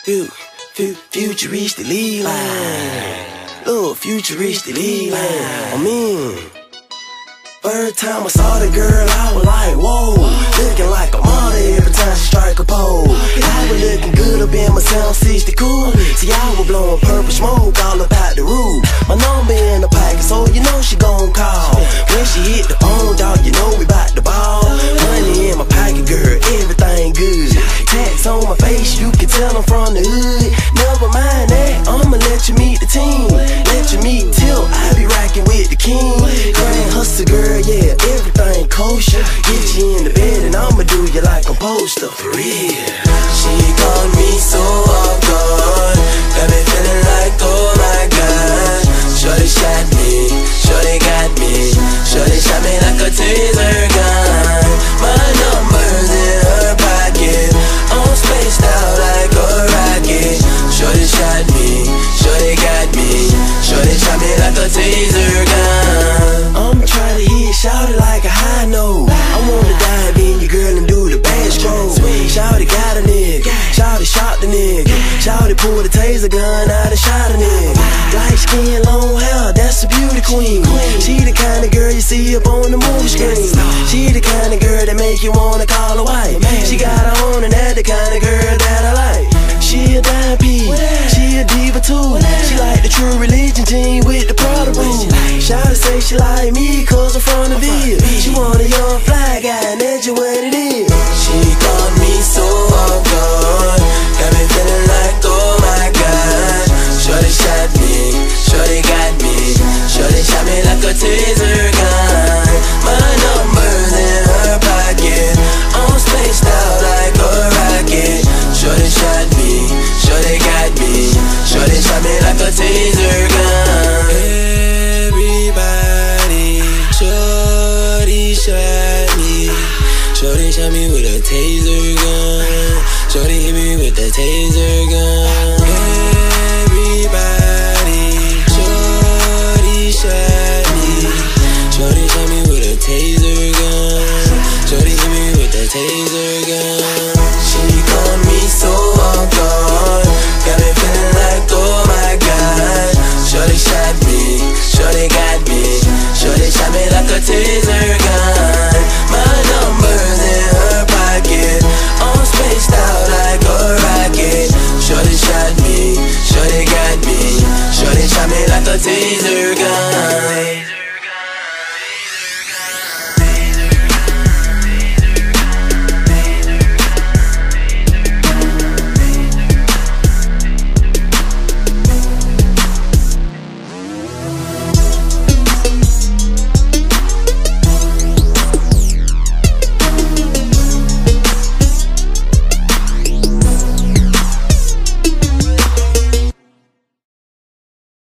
Futuristic line. Look, futuristic line. I mean, first time I saw the girl, I was like, whoa. Looking like a model every time she strike a pose. I was looking good up in my Sound 60 cool. See, I was blowing purple smoke all about the roof. My number in the pocket, so you know she gon' call. When she hit the phone, dog, you know we bout to ball. Money in my pocket, girl, everything good. Tats on my face, you can tell I'm from the hood. Never mind that, I'ma let you meet the team. Let you meet Till, I be rocking with the king. Grand hustle, girl, yeah, everything kosher. Get you in the bed and I'ma do you like a poster, for real. She caught me so off guard, got me feeling like, oh my God. Shorty shot me, shorty got me, shorty shot me like a taser gun. My number's in her pocket, I'm spaced out like a rocket. Shorty shot me, shorty got me, shorty shot me like a taser gun. I'm trying to hit shouty like a high note. I wanna dive in your girl and do the backstroke. Shouty got a nigga, shouty shot the nigga, shouty pull the taser gun out and shot a nigga. Light skin, long hair, that's a beauty queen. She the kind of girl you see up on the movie screen. She the kind of girl that make you wanna call her wife. She got her own and that the kind of girl that I like. She a dime piece, she a diva too. She like the True Religion team with the Prada boots. Shawty say she like me cause I'm from the Ville. She want a young fly guy and that's just what it is. She caught me so off guard, got me feeling like, oh my God. Shorty shot me, shorty got me, shorty shot me like a taser gun. My number's in her pocket, I'm spaced out like a rocket. Shorty shot me, shorty got me, shorty shot me like a taser gun. Everybody, shorty shot me, shorty shot me with a taser gun. Shorty hit me with the taser gun. Everybody, shorty shot me, shorty shot me with a taser gun. Shorty hit me with the taser gun.